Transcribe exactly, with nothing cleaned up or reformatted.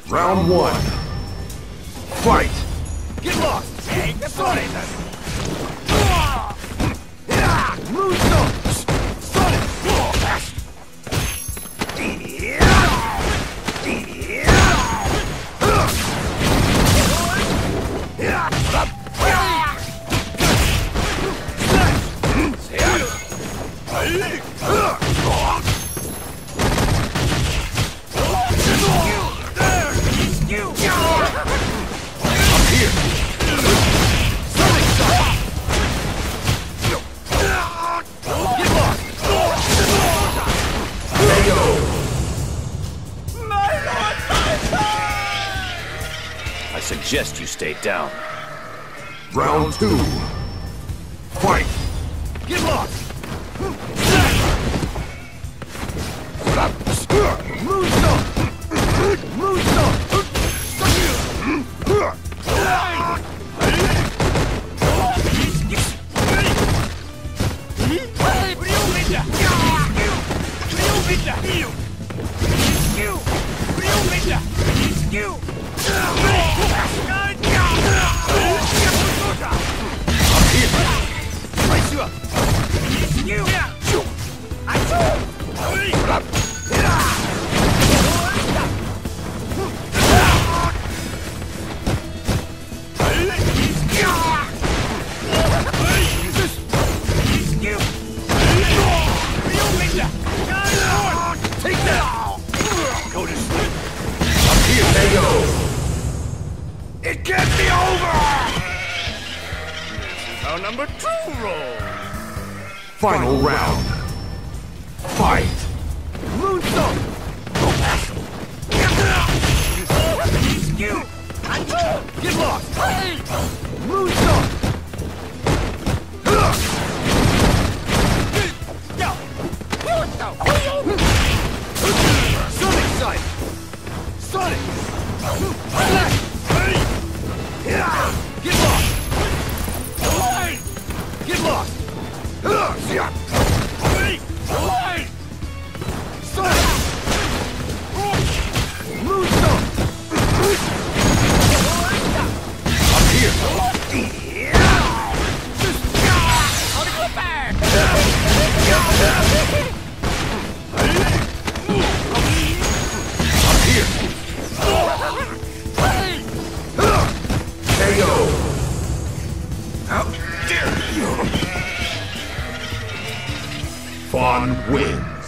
Round one. Fight! Get lost! Take the Sonic! Moonstone! Sonic! I suggest you stay down. Round two. Fight! Get lost! Moonstone! Moonstone! It can't be over! This is how number two rolls. Final round. Fight! Moonstone! Get lost! Moonstone! Sonic Sight! Sonic! Get lost! Get lost! Sonic! Moonstone! Up here! Up here! K O! How dare you! Fawn wins!